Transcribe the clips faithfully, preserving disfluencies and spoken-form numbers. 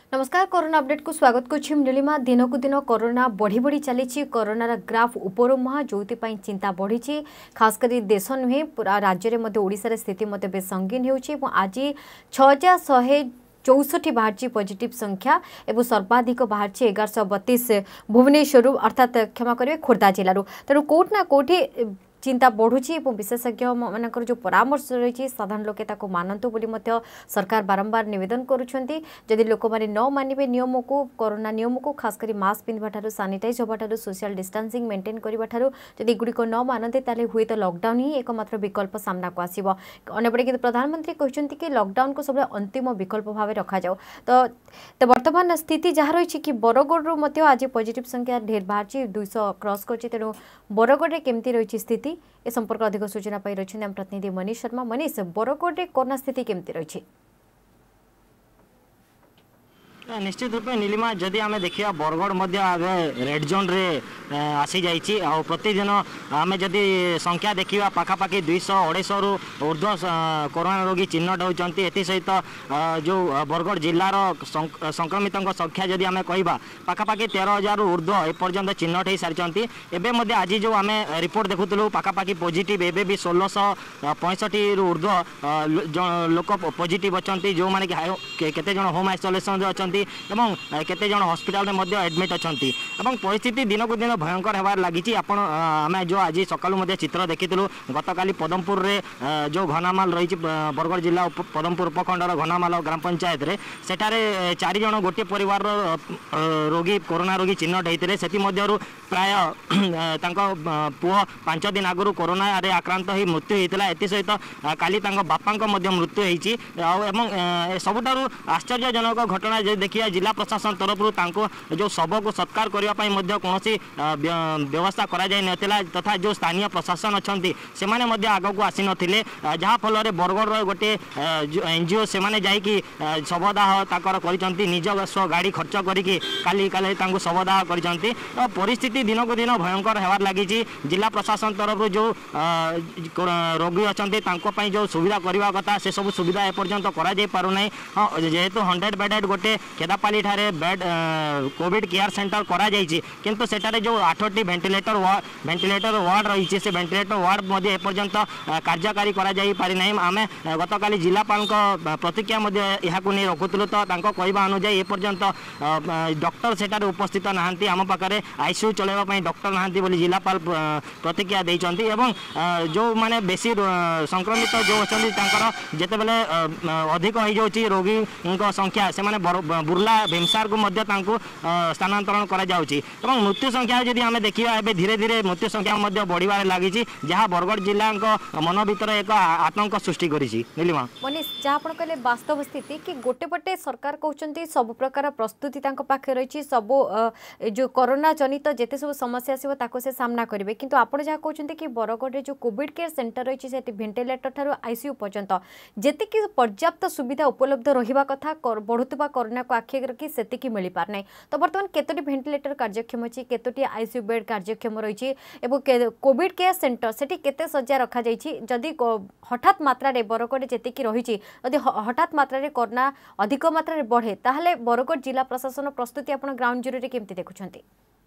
नमस्कार corona update को स्वागत करुच्ची नीलिमा। दिन को दिन कोरोना बढ़ी बढ़ी चली कोरोनार ग्राफ ऊपर मुहा जो चिंता बढ़ी खासकर देश नुहे पूरा राज्य में ओडिशार स्थिति बेस संगीन हो आज छः हजार शहे चौसठी बाहर पॉजिटिव संख्या एवं सर्वाधिक बाहर एगारश बतीस भुवनेश्वर अर्थात क्षमा करेंगे खोर्धा जिलूर तेणु कौटना कौटी चिंता बढ़ुची और विशेषज्ञ मानकर जो परामर्श रही साधारण लोके मानतु बोली सरकार बारंबार निवेदन करुछंती। जदि लोक मैंने न मानिबे नियम को कोरोना नियम को खासकर मास्क पिंधा ठारू सानिटाइज होगा ठारू सोशल डिस्टेंसिंग मेंटेन करबा ठारू जदि गुड़िक न मानते ताले हुए तो लॉकडाउन ही एकमात्र विकल्प सामना को आसीबो। अन्यपटे कि प्रधानमंत्री कहते कि लॉकडाउन को सब अंतिम विकल्प भाव रखा जाओ। तो तो वर्तमान स्थिति जहाँ रही कि बरगढ़ आज पॉजिटिव संख्या ढेर बाहर दुईश क्रॉस कर तेणु बरगढ़ में केमती रही स्थिति ए संपर्क अधिक सूचना पाई रही आम प्रतिनिधि मनीष शर्मा। मनीष, बरगढ़ में कोरोना स्थिति केमती रही? निश्चित रूपे नीलिमा जदि आम देखा बरगढ़ रेड जोन रे आसी जाइए आ प्रतिदिन आम जदि संख्या देखा पाखापाखि दुईश अढ़ाईश रु ऊर्ध कोरोना रोगी चिन्हट होती एथि सहित जो बरगढ़ जिलार संक्रमित संख्या जदि आम कहवा पाखापाखि तेरह हजार ऊर्ध एपर्यंत चिन्हट हो सारी एवं आज जो आम रिपोर्ट देखुलू पाखापाखि पॉजिटिव एवं भी षोलश पैंसठी रु ऊर्ध लोक पॉजिटिव अच्छा जो मैंने केते जन होम आइसोलेशन अच्छा एवं केते जन हॉस्पिटल में एडमिट अच्छा परिस्थिति दिन को दिन भयंकर होबार लगी। आपण आम जो आज सकालू चित्र देखीलु गतकाली पदमपुर रे जो घनामाल रही बरगढ़ जिला पदमपुर उपखंडर घनामाल ग्राम पंचायत रे सेठारे चारि जन गोटे परिवार रोगी कोरोना रोगी चिन्हट होते से प्राय पुओ पांच दिन आगु कोरोना रे आक्रांत हो मृत्यु होता एथि सहित काली बापा मृत्यु होती सबुठारु आश्चर्यजनक घटना देखिए जिला प्रशासन तरफ जो शव को सत्कार करने कौन व्यवस्था करा जाय नथिला तथा जो स्थानीय प्रशासन अच्छा से आग को आसी नथिले जहाँफल बरगढ़ गोटे एनजीओ से जाकि शवदाह कर निज स्व गाड़ी खर्च करके काली काली शवदाह कर परिस्थिति दिन को दिन भयंकर होबार लगी। जिला प्रशासन तरफ जो रोगी अच्छा जो सुविधा करने कथा से सब सुविधा एपर्यंत करा जाय पारुना। हाँ जेहेतु हंड्रेड बेडेड गोटे केदापाली ठारे बेड कोविड केयर सेंटर करा जायछि किंतु सेटारे जो आठटी वेंटिलेटर वेंटिलेटर वार्ड रही से वेंटिलेटर वार्ड मध्य एपर्यंत कार्यकारी करा जाय पारि नै। आमे गतकाली जिलापाल प्रतिक्रिया यहाँ नहीं रखुलु तो कहवा अनुसार एपर्यंत डॉक्टर सेटारे उपस्थित नहांती आम पाखे आईसीयू चलैवाई डॉक्टर नहांती बोली जिलापाल प्रतिक्रिया देइछंती एवं जो माने बेसी संक्रमित जो अच्छा जिते बेले अधिक हो जाउछि रोगी संख्या से माने बुर्ला भीमसार को मध्य स्थानांतरण करा जाउछि एवं मृत्यु संख्या जदि आम देखा ए धीरे धीरे मृत्यु संख्या बढ़िबार लगी जहाँ बरगढ़ जिला मन भीतर एक आतंक सृष्टि करिछि। नीलिमा मनीष जहाँ आप कहले वास्तव स्थिति कि गोटे पटे सरकार कहते सब प्रकार प्रस्तुति पाखे रही सब जो कोरोना जनित जिते सब समस्या आसो से सामना करेंगे किंतु आपड़ जहाँ कहते कि बरगढ़ जो कोविड केयर सेंटर रही है भेंटिलेटर ठारू आईसीयू पर्यंत जी पर्याप्त सुविधा उपलब्ध रहा कथा बढ़ुवा कोरोना को आखि रखी से मिल पार ना। तो बर्तमान केतोटी भेंटिलेटर कार्यक्षम अच्छी केतोटी आईसीयू बेड कार्यक्षम रही कोविड केयर सेंटर से केते सज्जा रखा जाइछि जदि हठात मात्रा रे बरगढ़ जेतिकी रही जदि हठात मात्रा रे कोरोना अधिक मात्रा रे बढ़े ताहले बरगढ़ जिला प्रशासन प्रस्तुति आपण ग्राउंड जीरो रे केमती देखुछंती?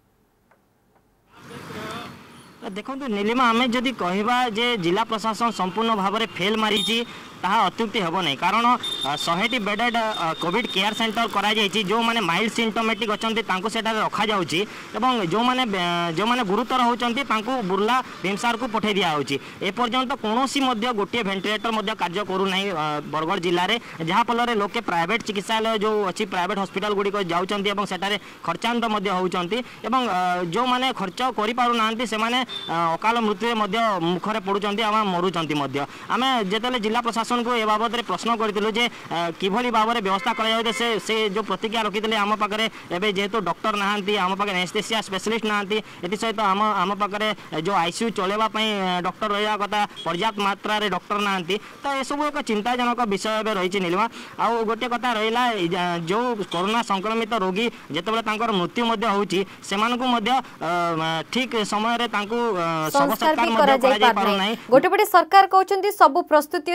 देखो नीलिमा आम जदि कहवा जे जिला प्रशासन संपूर्ण भाव में फेल मारी ताहा अत्युक्ति हेब नहीं कारण शहेटी बेडेड कोविड केयर सेंटर करा जायछि जो माने माइल्ड सिम्टोमेटिक अच्छे सेठारे रखा जाउछि एवं जो माने जो माने गुरुतर होचंती तांको बुर्ला भीमसार को पठे दिया होछि एपर्यंत कोनोसी मध्य गोटे वेंटिलेटर मध्य कार्य करू नाही बरगढ़ जिल्ला रे जहाँ फल लोके प्राइवेट चिकित्सालय जो अच्छी प्राइवेट हॉस्पिटल गुड़िक जाउछंती एवं सेठारे खर्चांत मध्य होउछंती एवं जो माने खर्च करि पारु नांती से माने अकाल मृत्यु मध्य मुखरे पड़ुचंती आम मरुचंती मध्य आमे जेतेले जिला प्रशासन को ए बाबद प्रश्न करूँ जे किभली भाव में व्यवस्था कर से, से जो प्रतिक्रिया रखी आम पाखे एवं जेहेतु डॉक्टर नहांती आम पाखे एनेस्थेसिया स्पेशलिस्ट नहांती एथि सहित आम आम पाखे जो आईसीयू चलैवाई डॉक्टर रहा कथा पर्याप्त मात्रा रे डॉक्टर नहांती तो यह सब एक चिंताजनक विषय रही। नीलिमा आउ गोटे कथा रहा जो कोरोना संक्रमित रोगी जितेबाला मृत्यु होउछि सेमानकु ठीक समय गोटे पटे सरकार कहते सब प्रस्तुति अच्छी सब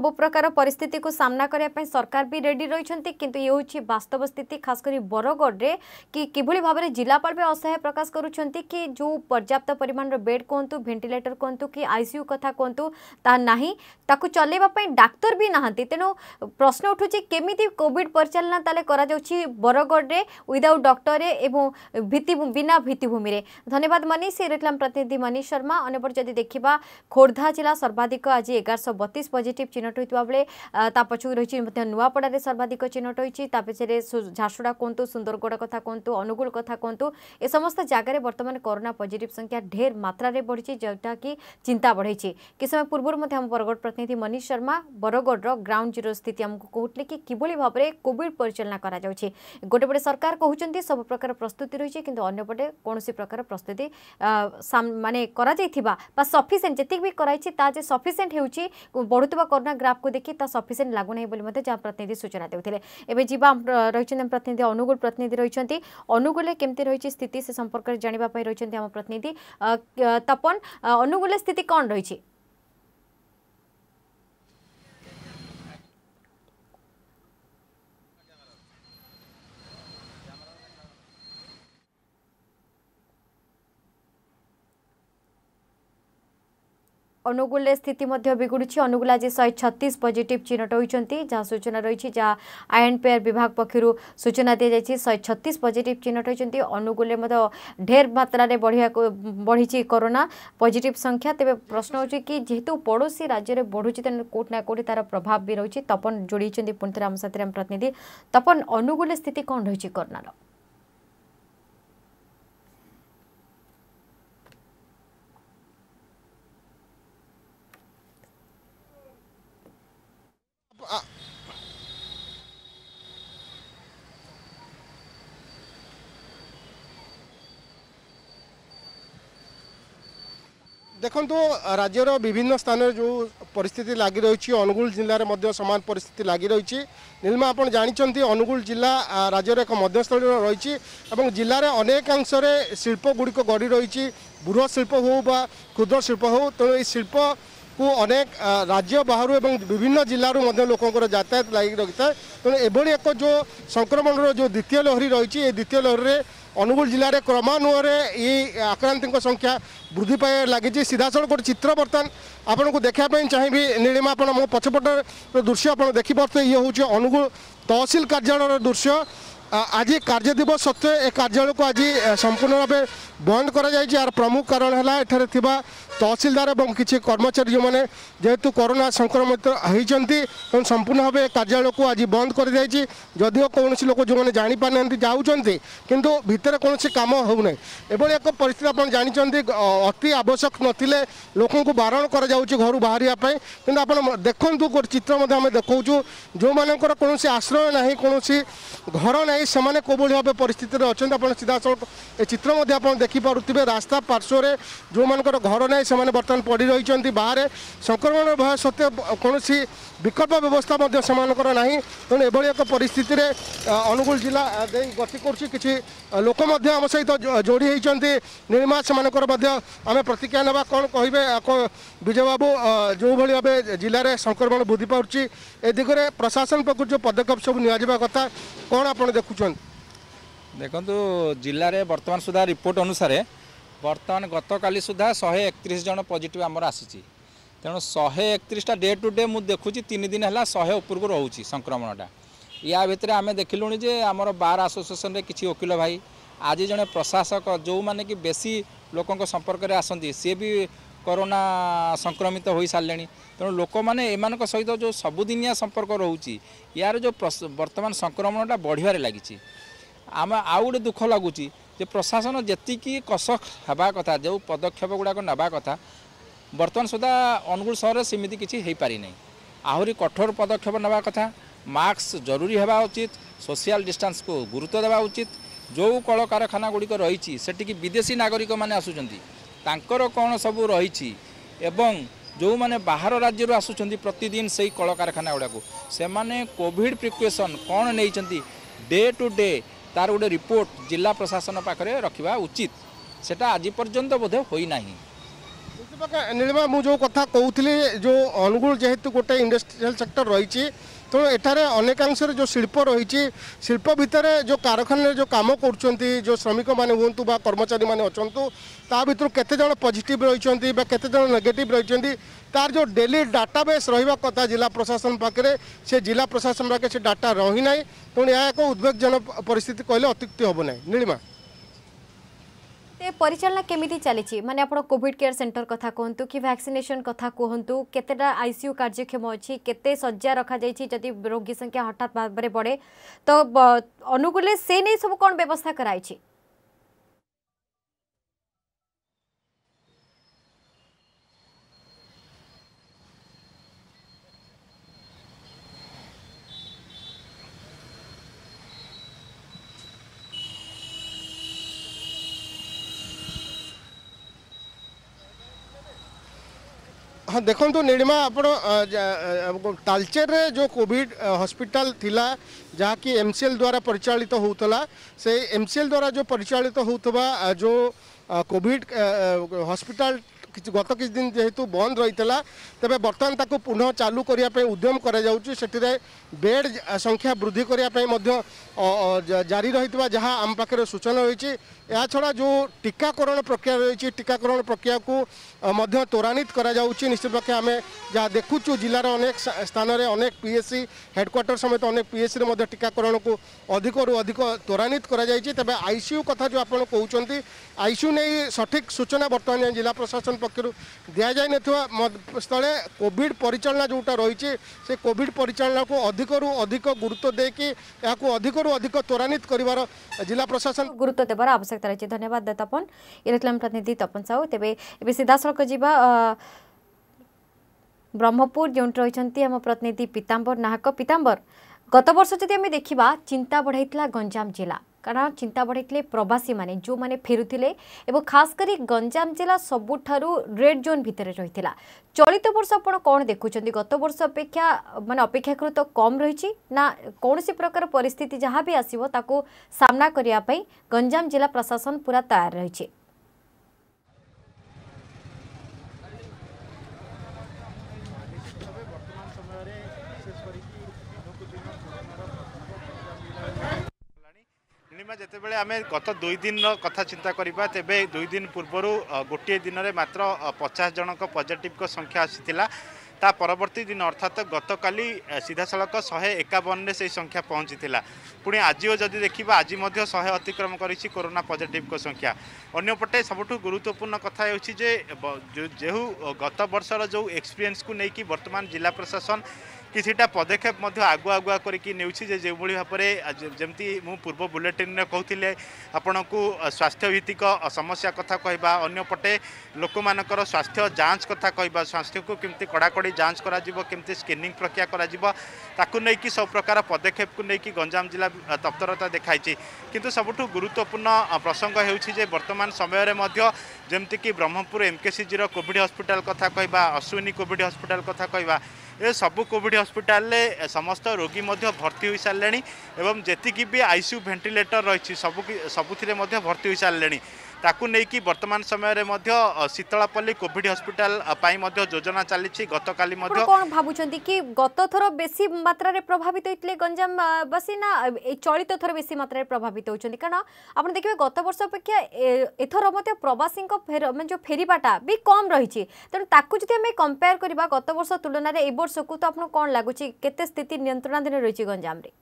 सब प्रकार परिस्थिति को सामना करने सरकार भी रेडी रही किंतु ये हूँ वास्तव स्थिति खासकर बरगढ़ में कि किभली भाव में जिलापाल भी असहाय प्रकाश करुँच कि जो पर्याप्त परिमाण बेड कहतु भेंटिलेटर कहतु कि आईसीयू कथा कहतु ता नहीं ताकू चलैवाई डाक्तर भी नहांती तेणु प्रश्न उठू केमी कोविड परिचालना ताले करा जाउछि बरगढ़ में विदाउट डॉक्टर एवं भित्ति बिना भित्तिभूमि रे। धन्यवाद मनीष रेक्लाम प्रतिनिधि मनीष शर्मा। अनेपर जदि देखिबा खोर्धा जिला सर्वाधिक आज एगार सौ बतीस पॉजिटिव चिन्हट होता बेले ता पछू रही नुआपड़ा सर्वाधिक चिन्हट होती पछरे झारसुड़ा कहतु सुंदरगढ़ कथा कहतु अनुगुल कथा कहतु ए समस्त जगह बर्तमान कोरोना पॉजिटिव संख्या ढेर मात्रा रे बढ़ी जोटा कि चिंता बढ़ी कि समय पूर्व बरगढ़ प्रतिनिधि मनीष शर्मा बरगढ़ ग्राउंड जीरो स्थिति आमको कहते कि किभली भाव में कोविड परिचालना करा जाउछि। गोटे पटे सरकार कहउछन्ती सब प्रकार प्रस्तुति रही किंतु अन्य पटे कोनोसी प्रकार प्रस्तुति माने करा जाइथिबा बा सफिशिएंट जति भी कराइछि ता जे सफिशिएंट हेउछि बढ़ुतबा कोरोना ग्राफ को देखि ता सफिशिएंट लागु नै बोली मते जा प्रतिनिधि सूचना देउथिले। एबे जीवा रहिछन प्रतिनिधि अनुगुल प्रतिनिधि रहिछन्ती अनुगुले केमति रहिछि स्थिति से संपर्क जानिबा पई रहिछन्ती हम प्रतिनिधि तपन अनुगुले स्थिति कोन रहिछि? अनुगुल स्थिति बिगुड़ी अनुगुल आज शहे छत्तीस पॉजिटिव चिन्हट होती जहाँ सूचना रही जहाँ आयन पेयर विभाग पक्षर सूचना दी जाए शहे छत्तीस पॉजिटिव चिन्हट होती अनुगुल ढेर मात्रा बढ़िया बढ़ी कोरोना पॉजिटिव संख्या। तेज प्रश्न हो कि जेहेतु पड़ोशी राज्य में बढ़ुची तेना कोट ना कोटी तार प्रभाव भी रही। तपन जोड़ी पुणी थे आम साथी प्रतिनिधि तपन अनुगुल स्थिति कौन रही कोरोनार? देखो राज्यर विभिन्न स्थान जो परिस्थिति लगी रही अनुगुल जिले में समान परिस्थिति लगी रही। नीलमा आप जानते अनुगुल जिला राज्यर एक मध्यस्थल रही जिले में अनेकांश शिल्प गुड़िक गढ़ी रही बृहत शिल्प हो बा क्षुद्र शिल्प हो तेणु ये शिल्प को अनेक राज्य बाहर एवं विभिन्न जिलूर लोकंर यातायात लगी रही है। तेणु एभली एक जो संक्रमण जो द्वितीय लहरी रही द्वितीय लहरी में अनुगुल जिले में क्रमान्वय ये आक्रांतों संख्या वृद्धि पाए लगी। सीधा सड़क गोटे चित्र बर्तमान आपन को देखापी चाहिए नीलिमा आप मो पछपट दृश्य आप देखिपे ये हूँ अनुगुल तहसिल कार्यालय दृश्य। आज कार्य दिवस सत्वे ए कार्यालय को आज संपूर्ण भाव बंद कर यार प्रमुख कारण है एठारे थिबा तहसिलदार और किसी कर्मचारी जो मैंने जेहेतु कोरोना संक्रमित होती संपूर्ण भाव कार्यालय को आज बंद कर दी जदिव कौन लोक जो मैंने जापार ना जाऊँच किंतु भितर कौन काम होना एभली एक परिस्थिति आप जानते अति आवश्यक नथिले लोकों को बारण कर घर बाहर कि आप देखु गोटे चित्र आम देखा जो मानकर कौन आश्रय ना कौन घर ना से कोभली भाव परिस्थिति अच्छा आप सीधा सड़क ए चित्र आप देखिपे रास्ता पार्श्व जो मानकर घर ना से बर्तमान पड़ रही बाहर संक्रमण भय सत्वे कौन विकल्प व्यवस्था ना तेणु एभली एक परिस्थिति अनुगुल जिला गति कर लोक आम सहित जोड़ी होती नीलिमा से आम प्रतिक्रिया ना कौन कहे विजय बाबू जो भाई भाव जिले में संक्रमण वृद्धि पाँच ए दिगरे प्रशासन पक्ष जो पदक्षेप सब नि कथा कौन आप देखुं? देखो जिले में बर्तमान सुधा रिपोर्ट अनुसार बर्तमान गत काली सुधा शहे एकतीस जन पॉजिटिव आमर आसी तेणु शहे एकतीसटा डे टू डे मुझे देखुची तीन दिन है शहे उपरक रोचे संक्रमणटा या भितर आम देखिलुणी जे आमर बार आसोसिएशन किसी वकिल भाई आज जड़े प्रशासक जो मैंने कि बेसी लोकों संपर्क में आसती सी भी कोरोना संक्रमित हो सारे तेणु लोक मैंने एम सहित जो सबुदिनिया संपर्क रोचे यार जो बर्तमान संक्रमणटा बढ़िया लगी आम आउ गोटे दुख लगुच प्रशासन जी कस हवा कथा जो पदक्षेप गुड़ाक नवा कथा बर्तमान सुधा अनुगुल सहर सेमती किसी हो पारि नहीं आहरी कठोर पदक्षेप नवा कथा मास्क जरूरी हवा उचित सोशल डिस्टेंस को गुरुत्व देवा उचित जो कल कारखाना गुड़िक रही से विदेशी नागरिक मैंने आसुचंती तांकर कौन सब रही एवं जो मैंने बाहर राज्य आसुचंती प्रतिदिन से कल कारखाना गुड़ाक से माने कोविड प्रिकॉशन कौन नहीं डे टू डे तार गोटे रिपोर्ट जिला प्रशासन पाखे रखा उचित सेटा आज पर्यंत बोधे होई नाही। नीलिमा मु जो कथा कहूली जो अनुगुल जेहेतु गोटे इंडस्ट्रियल सेक्टर रही तो एठारे अनेकांश जो शिल्प रही शिल्प भितर जो कारखाना जो काम कर जो श्रमिक मैंने हूँ बा कर्मचारी मैंने अच्छु ता भर केते जन पॉजिटिव रही केते जन नेगेटिव रही तार जो डेली डाटाबेस रहा कथा जिला प्रशासन पाखे से जिला प्रशासन पाखे से डाटा रही ना तेणु यह एक उद्वेगजनक परिस्थिति कहले अत्युक्ति हम ना नीलिमा ते परिचालना केमिति चली माने आपण कोविड केयर सेंटर कथा कहतु कि वैक्सीनेशन कथा कहतु केतेटा आईसीयू कार्यक्षम अच्छी केते सज्जा रखा जाइछि जदि रोगी संख्या हठात भाव में बढ़े तो अनुकूल से नहीं सब कौन व्यवस्था कराई हाँ देखो तो नीलिमा आप तालचेर रे जो कोविड हॉस्पिटल थिला जहाँकि एमसीएल द्वारा परिचालित होता से एमसीएल द्वारा जो परिचालित होता जो कोविड हॉस्पिटल गत किछ दिन जेहेतु बंद रही तेरे बर्तमान ताको पुनः चालू करने उद्यम कर बेड संख्या वृद्धि करने जारी रही जहाँ आम पाखे सूचना रही या छड़ा जो टीकाकरण प्रक्रिया रही टीकाकरण प्रक्रिया को मध्य त्वरान्वित करा जाउछि निश्चित पक्षे आम जहाँ देखुचु जिलार अनेक स्थान में अनेक पीएससी हेडक्वार्टर समेत अनेक पीएससी रे टीकाकरण को अधिक रु अधिक त्वरान्वित करा जाइछि तेबे आईसीयू कथा जो आपण कहउछन्ति आईसीयू नहीं सठिक सूचना बर्तमान जिला प्रशासन पक्षर दि जाई नथिबा स्थले कोविड परिचालना जोटा रही से कोविड परिचालना को अधिक रु अधिक गुरुत्व देकी याको अधिक रु अधिक त्वरान्वित करिवार जिला प्रशासन गुरुत्व देवार आवश्यकता रही। धन्यवाद तपन ये प्रतिनिधि तपन साहू तेबे एबे सीधा सड़क जीवा ब्रह्मपुर जो रही आम प्रतिनिधि पीताम्बर नाहक पीताम्बर गत वर्ष जदि आम देखा चिंता बढ़ाई गंजाम जिला कारण चिंता बढ़ाई प्रवासी माने जो माने फेरुथिले एवं खास करी गंजाम जिला सबुठारु रेड जोन भितर रही चलित वर्ष आपण कौन देखुं गत वर्ष अपेक्षा माने अपेक्षाकृत तो कम रही ना कौन सी प्रकार परिस्थिति जहाँ भी आसो ताको सामना करने गंजाम जिला प्रशासन पूरा तैयार रही जितेबाला आम गत दुई दिन कथा चिंता करवा तेबे दुई दिन पूर्वर गोटे दिन में मात्र पचास जन पॉजिटिव संख्या आसीथिला ता परवर्ती दिन अर्थात गत काली सीधा सड़क शहे एकावन से संख्या पहुँची पुणी आज जदि देखा आज शहे अतिक्रम करिछि कोरोना पॉजिटिव संख्या अन्यपटे सबुठु गुरुत्वपूर्ण कथा होछि जे जेहु गत वर्षर जो एक्सपीरियंस को लेकिन वर्तमान जिला प्रशासन किछिटा पदक्षेप आगुआ आगुआ करके जो भाव में जमती मु पूर्व बुलेटिन में कहते आपण को स्वास्थ्य भित्तिक समस्या कथा कहवा अन्यपटे लोक मानकर स्वास्थ्य जांच कथा कहवा स्वास्थ्य को केमती कड़ाकड़ी जांच करा केमती स्क्रीनिंग प्रक्रिया करा सब प्रकार पदक्षेप को लेकिन गंजाम जिला तत्परता देखाई किंतु सबुठु गुरुत्वपूर्ण प्रसंग होउछि वर्तमान समय जमती कि ब्रह्मपुर एमकेसीजी कोविड हॉस्पिटल कथा कहवा अश्विनी कोविड हॉस्पिटल कथा कहवा ए सबू कोविड हॉस्पिटल समस्त रोगी भर्ती हो सारे एवं जी भी आईसीयू वेंटिलेटर रही सबु सबुथिरे भर्ती हो सारे ताकू नहीं वर्तमान समय शीतलापल्ली कोविड हॉस्पिटल योजना चली गत काली कौन भावुं कि गत थर बेसी मात्रा रे प्रभावित होते गंजाम बासी ना चलित थर बेसी मात्रा रे प्रभावित होती कारण आप देखिए गत वर्ष अपेक्षा एथर प्रवासी जो फेरवाटा भी कम रही तेणु ताकू जब आम कंपेयर करवा गत वर्ष तुलन में ए वर्ष को तो आपको कौन लगुच केते स्थिति नियंत्रणाधीन रही गंजाम रे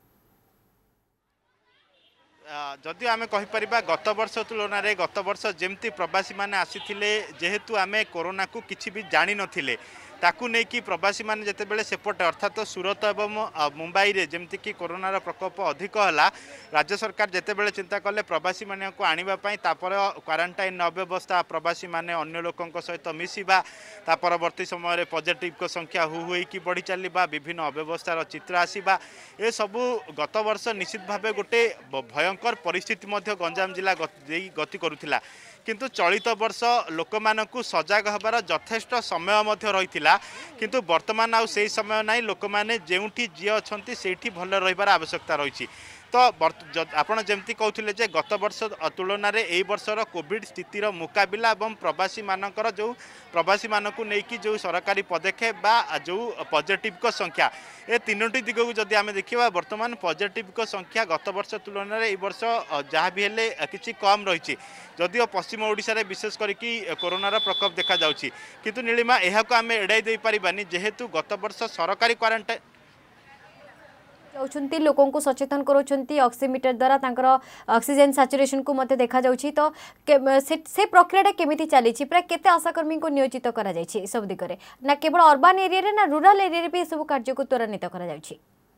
जदि आम कहीपर गत वर्ष तुलन में गत वर्ष जमती प्रवासी मैंने आसी जेहेतु आम कोरोना को किसी भी जानी नथिले ताकू नहीं कि प्रवासी मैंने जितेबाला सेपटे अर्थात सूरत एवं मुंबई रे जमती कि कोरोनार प्रकोप अधिक है राज्य सरकार जितेबाला चिंता कले प्रवासी मान को आने तापर क्वारंटाइन अव्यवस्था प्रवासी मैंने अन्य लोकों सहित मिसवा ता परवर्ती समय पॉजिटिव संख्या हु हुई कि बढ़ी चलवा विभिन्न अव्यवस्थार चित्र आसवा ए सबू गत वर्ष निश्चित भाव गोटे भयंकर परिस्थिति गंजाम जिला गति करुला किंतु चलित वर्ष लोक मानकु सजग हबार यथेष्ट समय रही किंतु वर्तमान आउ से समय ना लोक मैंने जोठी जी अच्छा से भल रही आवश्यकता रही तो आपण जमती कहते जे गत वर्ष तुलन में यही वर्षर कोविड स्थितिर मुकाबिला और प्रवासी मानकर जो प्रवासी मानक नहीं जो सरकारी पदक्षेप बा जो पॉजिटिव संख्या ए तीनोटी दिग को जदि आम देखा बर्तमान पॉजिटिव संख्या गत वर्ष तुलन में यही वर्ष जहाँ भी हेले किसी कम रही जदिओ पश्चिम ओडिशा रे विशेष करके कोरोनार प्रकोप देखा जाउछि किंतु नीलिमा यहाँ को आम एड़ाई दे पारिबानी जेहेतु गत वर्ष सरकारी क्वारंटाइन जाउछंती लोकों को सचेतन करोछंती ऑक्सीमीटर द्वारा तांकर ऑक्सीजन सैचुरेशन को मते देखा जाउछि तो से, से प्रक्रिया केमिति चली प्राय केते आशाकर्मी को नियोजित करा जाइछि सब दिगरे ना केवल अर्बन एरिया रे ना रूरल एरिया रे भी सब कार्य को त्वरान्वित करा जाउछि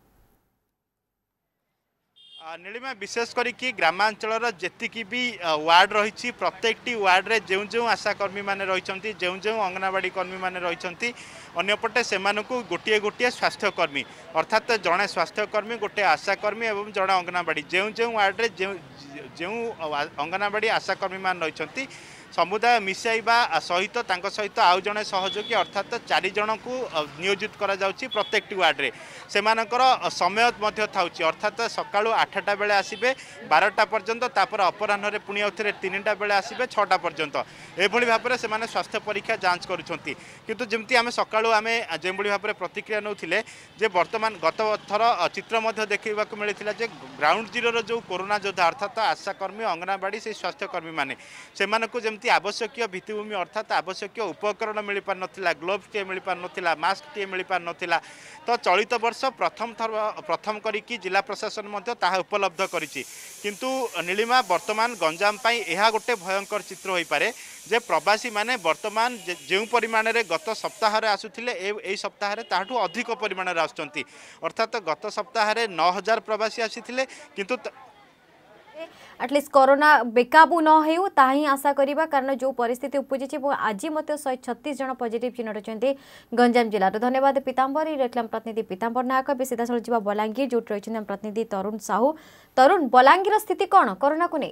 नीलिमा विशेष करके ग्रामांचल जेतिकी भी वार्ड रही प्रत्येक वार्ड रे जो जो आशाकर्मी मैंने रही जो जो अंगनवाड़ी कर्मी मैंने रही अंपटे से गोटे गोटे स्वास्थ्यकर्मी अर्थात जड़े स्वास्थ्यकर्मी गोटे आशाकर्मी और जड़े अंगनवाड़ी जो जो वार्ड रे जो जो अंगनवाड़ी आशाकर्मी मान रही समुदाय मिसाइबा सहित तांको सहित आउ जड़े सहयोगी अर्थात चार जन को नियोजित करा जाउछि प्रत्येक वार्ड रे सेमानकर समय थाउछि अर्थात सकाळु आठटा बेले आसिबे बारटा पर्यंत तापर अपराह्न रे पुणी आउथरे तीनटा बेले आसिबे छटा पर्यंत एभली भाबरे सेमाने स्वास्थ्य परीक्षा जांच करूछंती किंतु जेमती आमे सकाळु आमे जेभली भाबरे प्रतिक्रिया नउथिले जे वर्तमान गत थर चित्र मध्ये देखैबा को मिलिथिला जे ग्राउंड जीरो रो जो कोरोना योद्धा अर्थात आशाकर्मी अंगनवाड़ी से स्वास्थ्यकर्मी माने सेमानकु जेमती आवश्यक भित्तिभूमि अर्थात आवश्यक उपकरण मिल पार नाला ग्लोव्स टे मिल पार नाला मास्क टे मिल पार नाला तो चलित वर्ष प्रथम थर प्रथम करिकी जिला प्रशासन मध्य ताहा उपलब्ध करिछि किंतु नीलिमा वर्तमान गंजाम पाई यह गोटे भयंकर चित्र हो पारे जे प्रवासी माने वर्तमान जो परिमाण रे गत सप्ताह रे आसुथिले ए सप्ताह रे ताहाठू अधिक परिमाण रे आसुचंती अर्थात गत सप्ताह रे नौ हजार प्रवासी आसीथिले किंतु एटलिस्ट कोरोना बेकाबू न हो ताही आशा करिबा कारण जो परिस्थिति उपजी आज मत शहे छत्तीस जन पॉजिटिव चिन्हट होती गंजाम जिलार धन्यवाद पीताम्बर रेक्लाम प्रतिनिधि पीताम्बर नायक भी सीधासल जा बलांगीर जो रही प्रतिनिधि तरुण साहू तरुण बलांगीर स्थिति कौन कोरोना को नहीं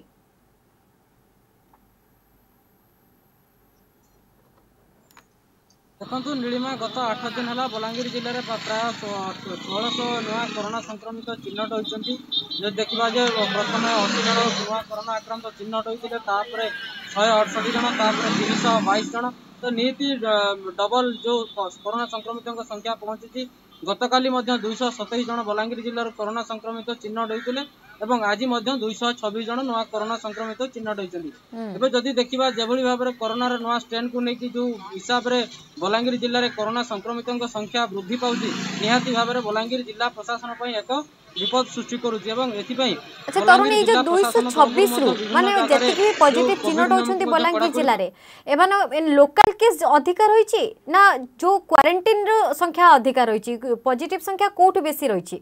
देखो नीलिमा गत आठ दिन है बलांगीर जिले में प्राय षोलश नुआ कोरोना संक्रमित चिन्हट होती जो देखा जे प्रथम अशी जन नुआ कोरोना आक्रांत चिन्हट होते शहे अड़सठ जन तीन सौ बैश जन तो निहती डबल जो कोरोना संक्रमित संख्या पहुंची गतकाली दुईश सतैश जन बलांगीर जिलार कोरोना संक्रमित चिन्हट होते एवं आज दुईश छब्बीस जन नुआ कोरोना संक्रमित चिन्हट होती जदि देखा जेभली भाव में कोरोनार नुआ स्ट्रेन को लेकिन जो हिसाब से बलांगीर जिले में कोरोना संक्रमित संख्या वृद्धि पाउछि निहाती भाव में बलांगीर जिला प्रशासन पर एक विपद सृष्टि करुछि एवं एथिपई अच्छा तरुण ये जो दो सौ छब्बीस रु माने जति पॉजिटिव चिन्हट होछंती बलांगीर जिले रे एबानो लोकल केस अधिक रहिछि ना जो क्वारंटाइन रो संख्या अधिक रहिछि पॉजिटिव संख्या कोठ बेसी रहिछि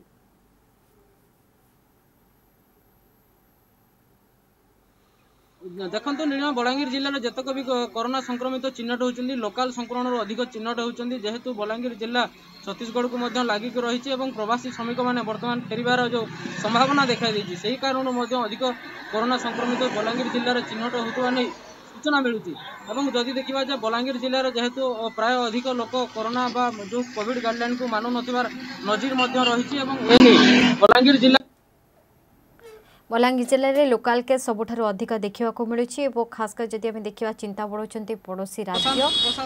देखो नीलिमा बलांगीर जिले में जतक भी कोरोना संक्रमित चिन्हट होती लोकाल संक्रमण अधिक चिन्हट होती जेहेतु बलांगीर जिला छत्तीसगढ़ को लगिक रही प्रवासी श्रमिक मैंने बर्तमान फेरबार जो संभावना देखा दी से कारण अधिक कोरोना संक्रमित बलांगीर जिले में चिन्हट होता नहीं सूचना मिलूँ और जदि देखा जाए बलांगीर जिले में जेहेतु प्राय अधिक लोक कोरोना बा जो कोविड गाइडलाइन को मानु नथिबार नजीर रही बलांगीर जिला बलांगीर जिले में लोकाल केस सबुठारु अधिक देखा मिलूँ खासकर जदि आम देखा चिंता बढ़ाऊँ पड़ोशी राज्य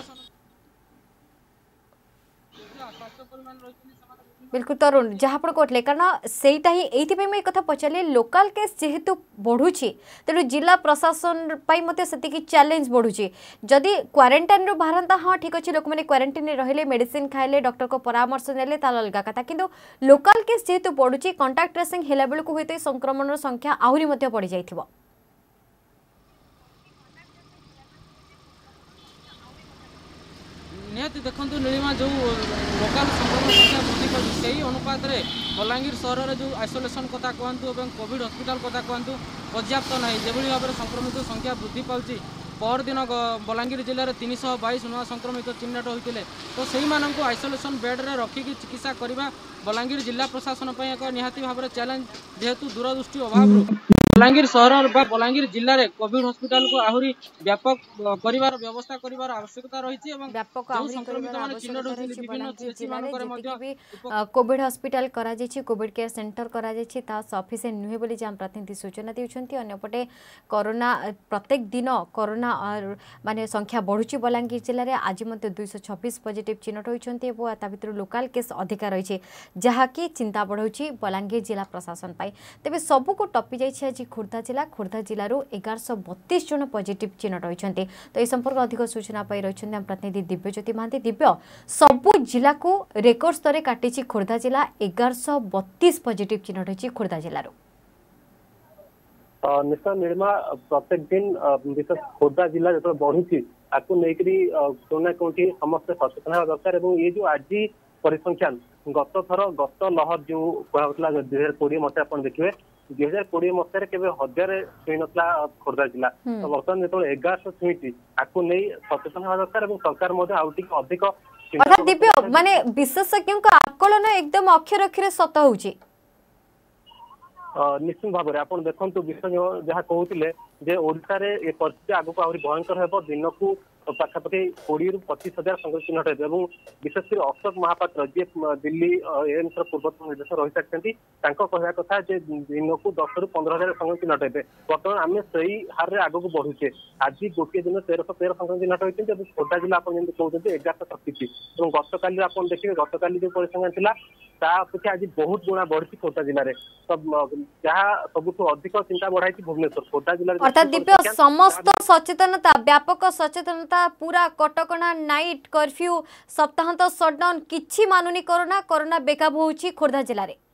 बिल्कुल तरुण जहाँ आप कहते कारण से ही मुझे कथा पचारे लोकाल केस जेहेतु बढ़ुची तेणु जिला प्रशासन मत से चैलेंज बढ़ुची जदि क्वारंटाइन रू बाहरता हाँ ठीक अच्छे लोक मैंने क्वारंटाइन रहिले मेडिसिन खाइले डॉक्टर को परामर्श नेले ताल अलग कथा किंतु लोकाल केस जेहेतु बढ़ुची कांटेक्ट ट्रेसिंग हेला बेलू हुए तो संक्रमण संख्या आहरी बढ़ी जाइथिबो निहती देखो नीलिमा जो लोकाल संक्रमण संख्या वृद्धि कर सही अनुपात में बलांगीर सहर में जो आइसोलेसन कथा कहतु और कोविड हस्पिटाल कथा कहतु पर्याप्त ना जो भाव में संक्रमित संख्या वृद्धि पाँच पर दिन बलांगीर जिले में तीन सौ बैश नुआ संक्रमित चिन्हट होते तो से आइसोलेसन बेड्रे रखिकी चिकित्सा करने बलांगीर जिला प्रशासन एक निहाती भाव में चैलेंज जेहेतु दूरदृष्टि अभाव बलांगीर सहर बा बलांगीर जिले में कोविड हॉस्पिटल को आहुरी व्यापक करिवार व्यवस्था करिवार आवश्यकता रही है व्यापक आहुरी करिवार आवश्यकता रही बलांगीर जिले में जेतिकी भी कोविड हॉस्पिटल करा जायछि कोविड केयर सेंटर करा जायछि ता सफिशिएंट नुहे बोली जाम प्रतिनिधि सूचना देउछन्ती अन्यपटे कोरोना प्रत्येक दिन कोरोना माने संख्या बढ़ुची बलांगीर जिले में आज मते दो सौ छब्बीस पॉजिटिव चिन्हट होइछन्ती एवं ता भितर लोकल केस अधिका रही जहाँकि चिंता बढ़ाऊँ बलांगीर जिला प्रशासन पाई तेबे सबू को टपी जाइए आज खोर्धा जिला खोर्धा जिलूर एगारश बतीस जन पॉजिटिव चिन्हट होइछन्ती तो यह संपर्क अधिक सूचना पाई रही आम प्रतिनिधि दिव्यज्योति महांती दिव्य सबू जिला को रेकर्ड स्तर काटी खोर्धा जिला एगारश बतीस पॉजिटिव चिन्हट होइछि खोर्धा जिलूर निश्चय नीलिमा प्रत्येक दिन विशेष खोर्धा जिला जो बढ़ुची आपको लेकिन कोना कोठी समस्त सचेतन होगा दरकार और ये जो आज परिसंख्यान गत थर गत लहर जो कहला दुई हजार कोड़े मसीहा आप देखिए दुई हजार कोड़े मसीह केवे हजार छुई ना खोर्धा जिला तो बर्तमान जो एगारश छुई आपको नहीं सचेतन होगा दरकार और सरकार अधिक अर्थात दिव्य माने विशेषज्ञों का आकलन एकदम अक्षर अक्षर सत होउची निश्चित भाव में आप देखो विशेषज्ञ जहाँ कहते जे ओडिशा रे ये परिस्थिति आगक आहरी भयंकर हेब दिन को पाखापाखि कोड़े रु पचीस हजार संख्या चिन्हट हेबे और विशेषकर अशोक महापात्र जी दिल्ली एम्स पूर्वतन निर्देशक रही सारी कहवा कथा दिन को दस रु पंद्रह हजार संख्या चिन्हट हेबे बर्तमान आम से हार में आगक बढ़ुचे आज गोटे दिन तेरश तेरह संख्या चिन्हट होती खोर्धा जिला आप कहते एगारश छत्तीस और गत काली आप देखिए गत काली जो परिसंख्यान था अपेक्षा आज बहुत गुणा बढ़ी खोर्धा जिले में जहाँ सब अधिक चिंता बढ़ाई भुवनेश्वर खोर्धा जिले अर्थात दिव्य समस्त सचेतनता व्यापक सचेतनता पूरा कटकणा नाइट कर्फ्यू सप्ताहांत सटडाउन किछि मानुनी कोरोना कोरोना बेकाबू होछि खोर्धा जिले में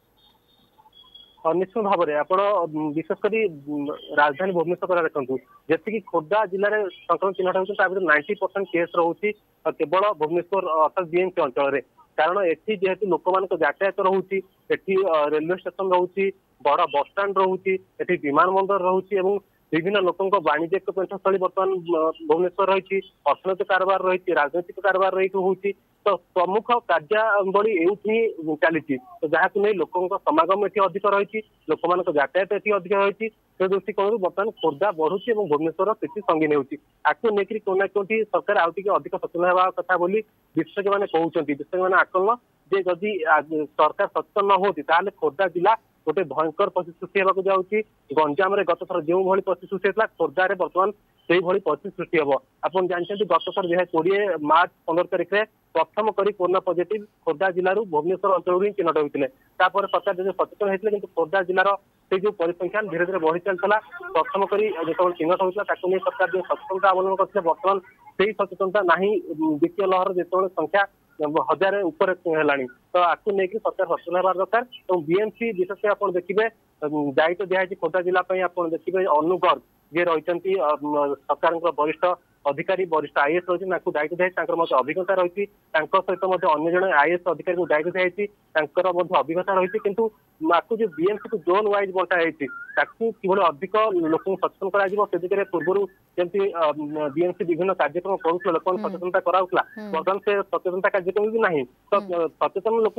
निश्चित भाव में आप विशेषकर राजधानी भुवनेश्वर देखो जी खोर्धा जिले में संक्रमण चिन्हट होती नाइंटी परसेंट केस रोचे केवल भुवनेश्वर अर्थात बीएमसी अंचल में कारण एटी जेहेतु लोक मान यातायात रोचे रेलवे स्टेशन रोचे बड़ बसस्टाण्ड रोचे विमान बंदर रोचे विभिन्न लोकों वाणिज्यिक पेठस्थली बर्तमान भुवनेश्वर रही अर्थनैतिक कारोबार रही राजनैतिक कारोबार रही होती तो प्रमुख कार्यावली एवं चली तो जहाँ नहीं लोकों समागम ये अधिक रही लोक मान यातायात ये अधिक रही से दृष्टिकोण बर्तमान खोर्धा बढ़ुची और भुवनेश्वर स्थिति संगीन होती आपको लेकिन कोना कोटी सरकार आउ टे अधिक सचेतन होगा कथा बोली विशेषज्ञ मैंने कहते विशेषज्ञ मैंने आकलन जे जदि सरकार सचेतन न होती ताले खोर्धा जिला गोटे भयंकर परिस्थिति सृष्टि होगा जाऊँगी गंजाम गत थर जो भाई परिस्थिति सृष्टि होता खोर्धा में बर्तमान से परिस्थिति सृष्टि हम आप जानते गत थर दुई हजार कोड़े मार्च पंद्रह तारिख में प्रथम करी कोरोना पॉजिटिव खोर्धा जिलूर भुवनेश्वर अंचल ही चिन्हट होते सरकार जो सचेतन होते कि खोर्धा जिलार से जो परिसंख्यान धीरे धीरे बढ़ी चलता प्रथम करी जो चिन्हट होता सरकार जो सचेतनता अवलम्बन करते बर्तमान से सचेतनता ना द्वितीय लहर जो संख्या हजार ऊपर है तो आपको लेकिन सरकार सचेतन होगा दरकार और बीएमसी विशेष आप देखिए दायित्व दिखाई खोर्धा जिला आप देखिए अनु गर्ग जी रही सरकार वरिष्ठ अधिकारी वरिष्ठ आईएएस रही दायित्व दिखाई अभिज्ञता रही सहित अन्य जन आईएएस अधिकारी को दायित्व दिखाई अभिज्ञता रही किंतु आपको जो बीएमसी को जोन वाइज बंटाई किभली अधिक लोक सचेतन कर दिगरे पूर्व जमी बीएमसी विभिन्न कार्यक्रम करुला लोक सचेतनता कराला बर्तमान से सचेतनता कार्यक्रम भी ना तो सचेतन लोक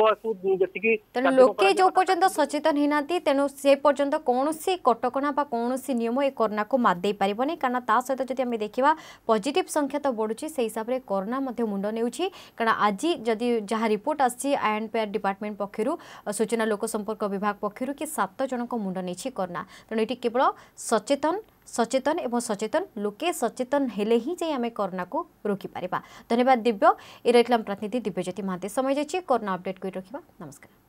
जी लोके जो पर्यंत सचेतन होना तेणु से पर्यंत कौन कटकणा कौन नियम ये कोरोना को मात दे पारिबनी कारण ता सहित जदि आम देखा पॉजिटिव संख्या तो बढ़ुची से हिसाब से कोरोना मुंड नेउछि कारण आज जदि जहाँ रिपोर्ट आसी आई एंड पेयर डिपार्टमेंट पक्षरु सूचना लोक संपर्क विभाग पक्षरु कि सात जनक मुंड नहीं कोरोना तेणु ये केवल सचेतन सचेतन एवं सचेतन लोके सचेतन हेले ही जाई आमे कोरोना को रोकी पारिबा। धन्यवाद दिव्य। ए रहितलाम प्रतिनिधि दिव्यज्योति महांती। समय जाइए कोरोना अपडेट को रखिबा। नमस्कार।